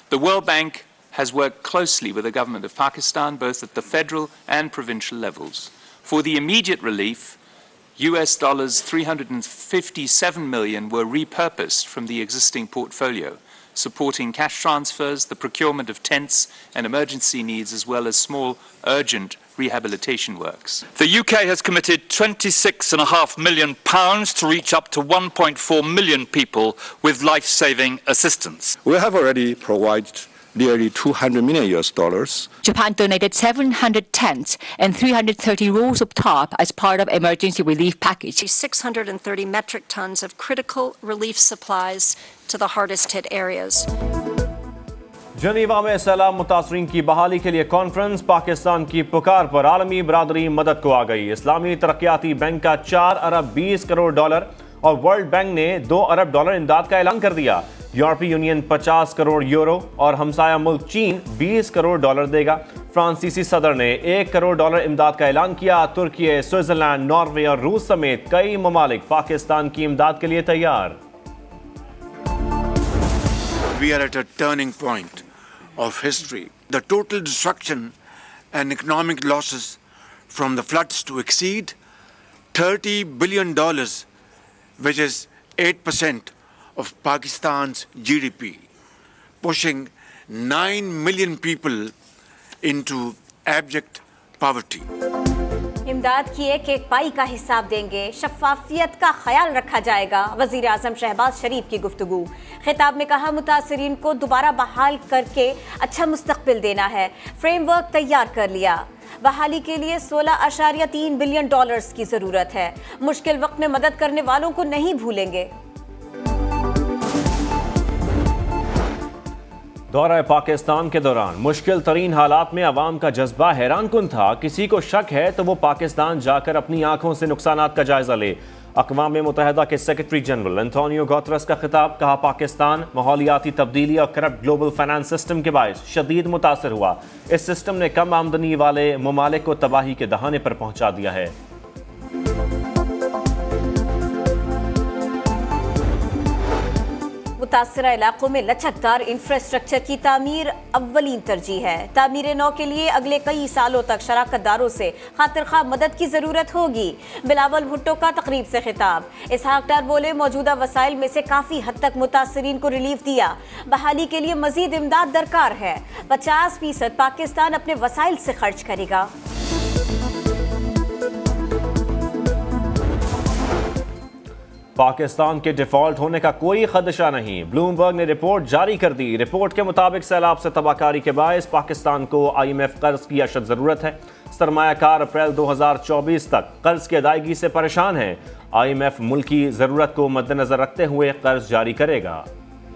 The World Bank has worked closely with the government of Pakistan, both at the federal and provincial levels. For the immediate relief, US dollars 357 million were repurposed from the existing portfolio, supporting cash transfers, the procurement of tents and emergency needs, as well as small, urgent rehabilitation works. The UK has committed £26.5 million to reach up to 1.4 million people with life-saving assistance. We have already provided nearly $200 million. Japan donated 700 tents and 330 rolls of tarp as part of emergency relief package. 630 metric tons of critical relief supplies to the hardest hit areas. जनीवा में सैलाब मुतासरीन की बहाली के लिए conference, Pakistan की पुकार पर आलमी बरादरी मदद को आ गई। इस्लामी तरक्याती बैंक का 4 अरब 20 करोड़ डॉलर और वर्ल्ड बैंक ने 2 अरब डॉलर इमदाद का ऐलान कर दिया। यूरोपीय यूनियन 50 करोड़ यूरो और हमसाया मुल्क चीन 20 करोड़ डॉलर देगा। फ्रांसीसी सदर ने 1 करोड़ डॉलर इमदाद का ऐलान किया। तुर्की, स्विट्जरलैंड, नॉर्वे और रूस समेत कई ममालिक पाकिस्तान की इमदाद के लिए तैयार। We are at a turning point of history. The total destruction and economic losses from the floods to exceed $30 billion, which is 8% of Pakistan's GDP, pushing 9 million people into abject poverty. इमदाद की एक एक पाई का हिसाब देंगे, शफाफियत का ख्याल रखा जाएगा। वज़ीर आज़म शहबाज शरीफ की गुफ्तगू। खिताब में कहा, मुतासरीन को दोबारा बहाल करके अच्छा मुस्तकबिल देना है। फ्रेमवर्क तैयार कर लिया। बहाली के लिए $16.3 बिलियन की ज़रूरत है। मुश्किल वक्त में मदद करने वालों को नहीं भूलेंगे। दौरा पाकिस्तान के दौरान मुश्किल तरीन हालात में अवाम का जज्बा हैरान कुन था। किसी को शक है तो वो पाकिस्तान जाकर अपनी आंखों से नुकसानात का जायजा ले। अक़वाम मुत्तहिदा के सेक्रेटरी जनरल एंटोनियो गुतरस का खिताब। कहा, पाकिस्तान माहौलियाती तब्दीली और करप्ट ग्लोबल फाइनेंस सिस्टम के बायस शदीद मुतासर हुआ। इस सिस्टम ने कम आमदनी वाले ममालिक को तबाही के दहाने पर पहुंचा दिया है। मुतासरा इलाकों में लचकदार इंफ्रास्ट्रक्चर की तामीर अव्वलीन तरजीह है। तामीर नौ के लिए अगले कई सालों तक शराकतदारों से खातिर-ख्वाह मदद की जरूरत होगी। बिलावल भुट्टो का तकरीब से खिताब। इसहाक डार बोले, मौजूदा वसाइल में से काफी हद तक मुतासरीन को रिलीफ दिया। बहाली के लिए मजीद इमदाद दरकार है। 50% पाकिस्तान अपने वसाइल से खर्च करेगा। पाकिस्तान के डिफॉल्ट होने का कोई खदशा नहीं। ब्लूमबर्ग ने रिपोर्ट जारी कर दी। रिपोर्ट के मुताबिक सैलाब से तबाहकारी के बायस पाकिस्तान को IMF कर्ज की अशद ज़रूरत है। सरमायाकार अप्रैल 2024 तक कर्ज की अदायगी से परेशान है। IMF मुल्क की ज़रूरत को मद्देनजर रखते हुए कर्ज जारी करेगा।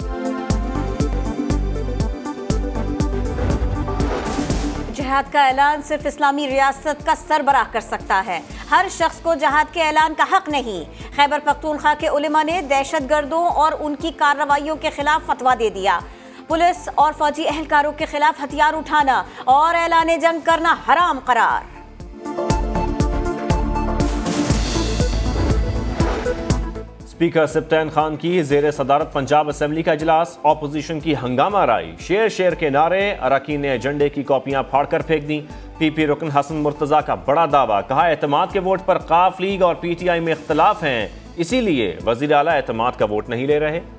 जिहाद का ऐलान सिर्फ इस्लामी रियासत का सरबराह कर सकता है। हर शख्स को जिहाद के ऐलान का हक नहीं। खैबर पख्तूनख्वा के उलेमा ने दहशतगर्दों और उनकी कार्रवाइयों के खिलाफ फतवा दे दिया। पुलिस और फौजी एहलकारों के खिलाफ हथियार उठाना और ऐलान जंग करना हराम करार। स्पीकर सिप्तैन खान की ज़ेर सदारत पंजाब असेंबली का इजलास। ऑपोजिशन की हंगामा राई, शेर शेर के नारे, अरकान ने एजेंडे की कॉपियां फाड़कर फेंक दी। PP रुकन हसन मुर्तजा का बड़ा दावा। कहा, एतमाद के वोट पर काफ लीग और PTI में इख्तलाफ हैं, इसीलिए वज़ीर आला एतमाद का वोट नहीं ले रहे।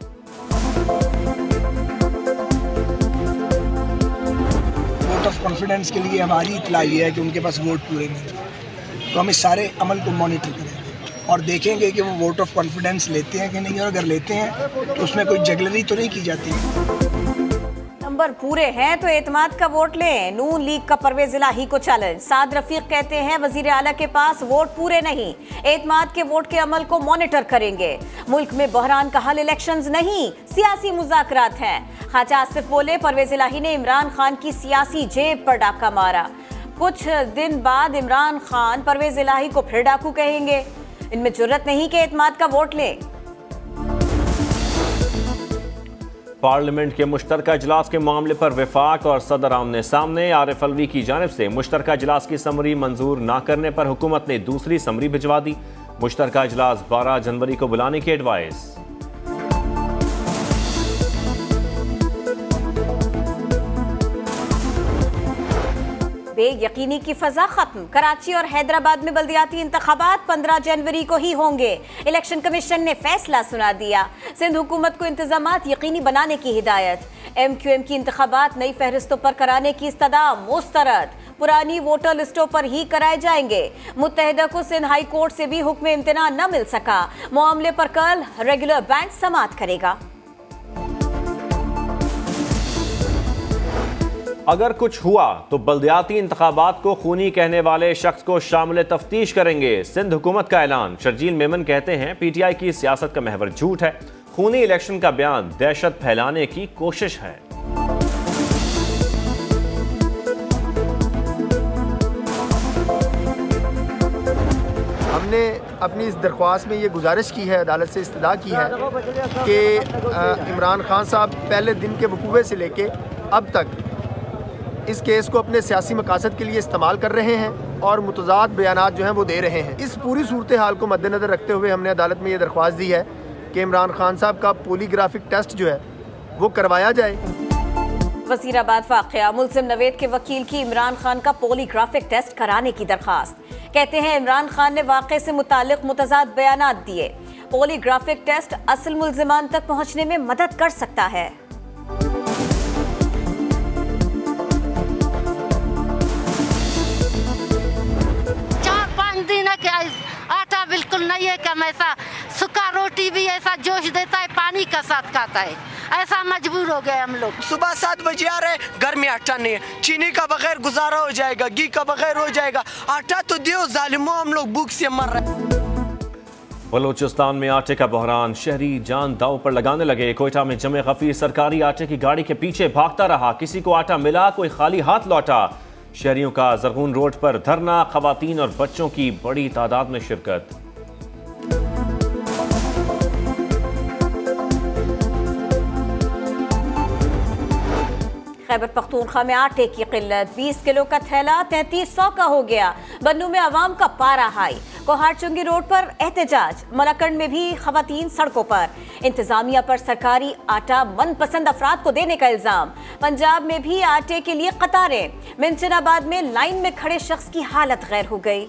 वोट ऑफ कॉन्फिडेंस के लिए हमारी इतला ये है कि उनके पास वोट पूरे नहीं, तो हम इस सारे अमल को मॉनिटर करेंगे और देखेंगे कि वो वोट ऑफ कॉन्फिडेंस लेते हैं कि नहीं, और अगर लेते हैं तो उसमें कोई जगलरी तो नहीं की जाती। नंबर पूरे हैं तो एतमाद का वोट लें। नून लीग का परवेज इलाही को चैलेंज। साद रफीक कहते हैं, वजीर आला के पास वोट पूरे नहीं, एतमाद के वोट के अमल को मॉनिटर करेंगे। मुल्क में बहरान का हल इलेक्शंस नहीं, सियासी मुज़ाकरात हैं। ख्वाजा आसिफ बोले, परवेज इलाही ने इमरान खान की सियासी जेब पर डाका मारा। कुछ दिन बाद इमरान खान परवेज इलाही को फिर डाकू कहेंगे। इनमें जुर्रत नहीं कि एतमाद का वोट लें। पार्लियामेंट के मुश्तरका इजलास के मामले पर वफाक और सदर आमने सामने। आरिफ अलवी की जानिब से मुश्तरका इजलास की समरी मंजूर न करने पर हुकूमत ने दूसरी समरी भिजवा दी। मुश्तरका इजलास 12 जनवरी को बुलाने की एडवाइस। बेयकीनी की फजा खत्म। कराची और हैदराबाद में बल्दियाती इंतखाबात 15 जनवरी को ही होंगे। इलेक्शन कमीशन ने फैसला सुना दिया। सिंध हुकूमत को इंतजामात यकीनी बनाने की हिदायत। MQM की इंतखाबात नई फहरिस्तों पर कराने की इस्तदा मुस्तरद। पुरानी वोटर लिस्टों पर ही कराए जाएंगे। मुत्तहिदा को सिंध हाई कोर्ट से भी हुक्म इम्तिना न मिल सका। मामले पर कल रेगुलर बेंच समाअत करेगा। अगर कुछ हुआ तो बल्दियाती इंतखाबात को खूनी कहने वाले शख्स को शामिल तफ्तीश करेंगे। सिंध हुकूमत का ऐलान। शर्जील मेमन कहते हैं PTI की सियासत का महवर झूठ है। खूनी इलेक्शन का बयान दहशत फैलाने की कोशिश है। हमने अपनी इस दरख्वास्त में ये गुजारिश की है, अदालत से इस्तदा की है कि इमरान खान साहब पहले दिन के वकूए से लेके अब तक इस केस को अपने सियासी मकासद के लिए इस्तेमाल कर रहे हैं और मुतज़ाद बयानात जो हैं वो दे रहे हैं। इस पूरी सूरत हाल को मद्देनज़र रखते हुए हमने अदालत में ये दरख्वास्त दी है कि इमरान खान साहब का पॉलीग्राफिक टेस्ट जो है वो करवाया जाए। वज़ीराबाद वाक़या। मुल्ज़िम नवेद के वकील की इमरान खान का पॉलीग्राफिक टेस्ट कराने की दरख्वास्त। कहते हैं इमरान खान ने वाक़े से मुतालिक मुतज़ाद बयानात दिए। पॉलीग्राफिक टेस्ट असल मुल्ज़िमान तक पहुँचने में मदद कर सकता है। 4-5 दिन के आटा बिल्कुल नहीं है, कम ऐसा सूखा रोटी भी ऐसा जोश देता है, पानी का साथ खाता है, ऐसा मजबूर हो गए हम लोग। सुबह 7 बजे आ रहे, घर में आटा नहीं है, चीनी का बगैर गुजारा हो जाएगा, घी का बगैर हो जाएगा, आटा तो दियो जालिमो, हम लोग भूख से मर रहे। बलूचिस्तान में आटे का बहरान। शहरी जान दांव पर लगाने लगे। कोयटा में जमे गफीर सरकारी आटे की गाड़ी के पीछे भागता रहा। किसी को आटा मिला, कोई खाली हाथ लौटा। शहरियों का ज़रगून रोड पर धरना। खवातीन और बच्चों की बड़ी तादाद में शिरकत। खैबर पख्तूनख्वा में आटे की किल्लत। 20 किलो का थैला 3300 का हो गया। बन्नू में आवाम का पारा हाई। कोहार चुंगी रोड पर एहतजाज। मलाकंड में भी खवातीन सड़कों पर। इंतजामिया पर सरकारी आटा मनपसंद अफराद को देने का इल्जाम। पंजाब में भी आटे के लिए कतारें। मिंचनाबाद में लाइन में खड़े शख्स की हालत गैर हो गई।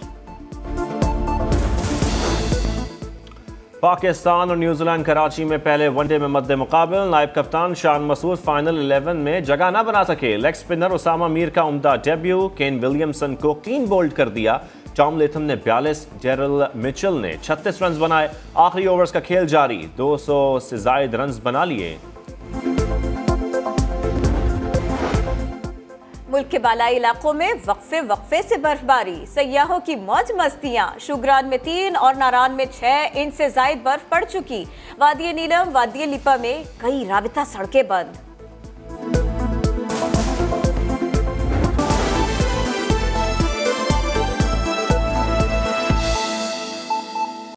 पाकिस्तान और न्यूजीलैंड कराची में पहले वनडे में मद्दे मुकाबल। नायब कप्तान शान मसूद फाइनल 11 में जगह न बना सके। लेग स्पिनर उसामा मीर का उम्दा डेब्यू। केन विलियमसन को क्लीन बोल्ड कर दिया। टॉम लेथम ने 42, डेरिल मिचेल ने 36 रन बनाए। आखिरी ओवर्स का खेल जारी। 200 से जायद रन बना लिए। मुल्क के बालाई इलाकों में वक्फे से बर्फबारी। सयाहों की मौज मस्तियां। शुगरान में 3 और नारान में 6 इंच से जायद बर्फ पड़ चुकी। वादी नीलम, वादी लिपा में कई राबिता सड़कें बंद।